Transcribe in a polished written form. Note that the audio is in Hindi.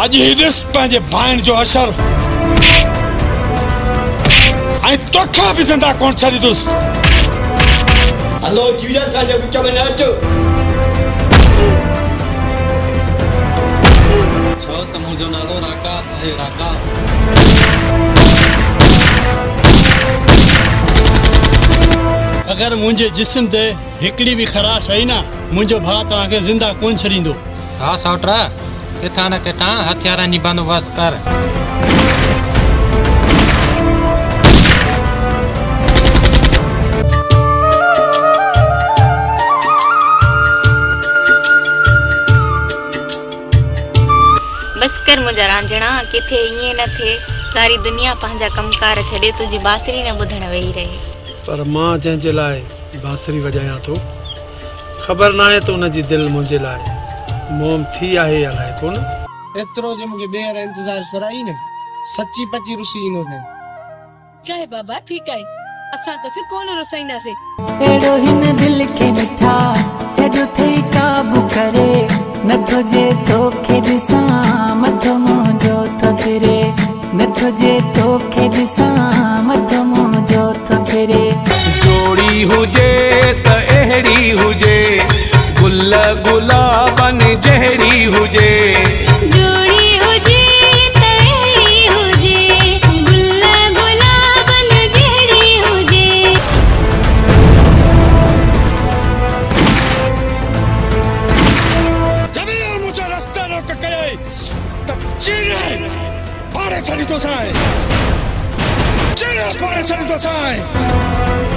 अज ही दिस पंहिंजे भाइण जो असर ऐं तोखा भी जिंदा कोन छॾींदुसि। हलो जीजा असांजे विच में न अचो। छो त मुंहिंजो नालो राकास आहे। राकास अगर मुझे जिस्म ते हिकड़ी भी खराश आई ना मुझो भा तव्हांखे जिंदा कोन छॾींदो। हा सौटरा किथां न किथां हथियारनि जी बंदोबस्त कर। बस कर मुझा रांझणा किथे इएं न थे सारी दुनिया पंहिंजा कमकार छॾे तुझी बांसुरी न ॿुधण वेही रहे। पर मां जंहिंजे लाइ बांसुरी वॼायां थो ख़बर न आहे त उनजी दिलि मुंहिंजे लाइ मोम थी आहे या अलाए कोन। एतिरो जे मूंखे ॿेहर इंतज़ार कराई न सची पची रुसी ईंदो थे। क्या है बाबा ठीक है असां तोखे कोन रुसाईंदासीं। एड़ो हिन दिल खे मिठा जदो थे काबू करे न तुझे तोखे ॾिसां मथो मुंहिंजो थो फिरे न तुझे तोखे ॾिसां मथो मुंहिंजो थो फिरे। जोड़ी हुजे त अहिड़ी हुजे गुल गुलाबन जहिड़ी हुजे। जोड़ी हुजे त अहिड़ी हुजे गुल गुलाबन जहिड़ी हुजे। जमीर मुझो रस्ता रोक कयो त चीरे पाड़े छॾींदोसांइ। चीरे पाड़े छॾींदोसांइ।